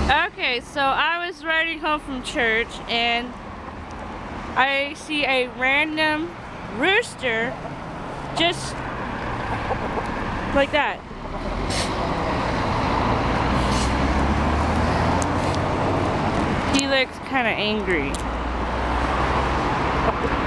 Okay, so I was riding home from church and I see a random rooster just like that. He looks kind of angry.